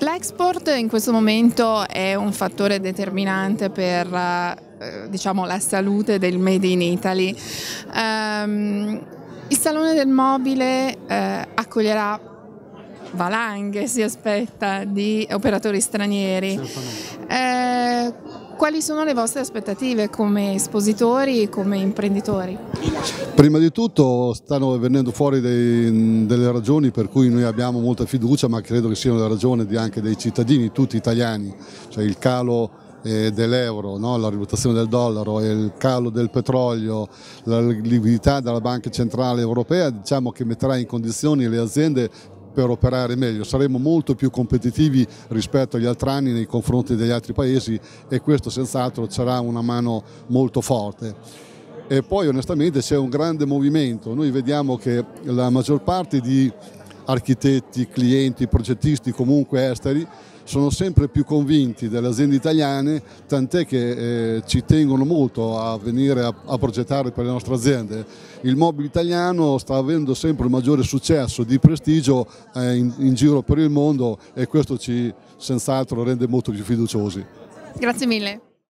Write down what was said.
L'export in questo momento è un fattore determinante per diciamo, la salute del Made in Italy. Il Salone del Mobile accoglierà valanghe, si aspetta, di operatori stranieri. Quali sono le vostre aspettative come espositori e come imprenditori? Prima di tutto stanno venendo fuori delle ragioni per cui noi abbiamo molta fiducia, ma credo che siano le ragioni anche dei cittadini, tutti italiani, cioè il calo dell'euro, no? La rivalutazione del dollaro, il calo del petrolio, la liquidità della Banca Centrale Europea, diciamo che metterà in condizioni le aziende per operare meglio. Saremo molto più competitivi rispetto agli altri anni nei confronti degli altri paesi e questo senz'altro ci darà una mano molto forte. E poi onestamente c'è un grande movimento, noi vediamo che la maggior parte di architetti, clienti, progettisti comunque esteri sono sempre più convinti delle aziende italiane, tant'è che ci tengono molto a venire a progettare per le nostre aziende. Il mobile italiano sta avendo sempre un maggiore successo di prestigio in giro per il mondo e questo ci senz'altro rende molto più fiduciosi. Grazie mille.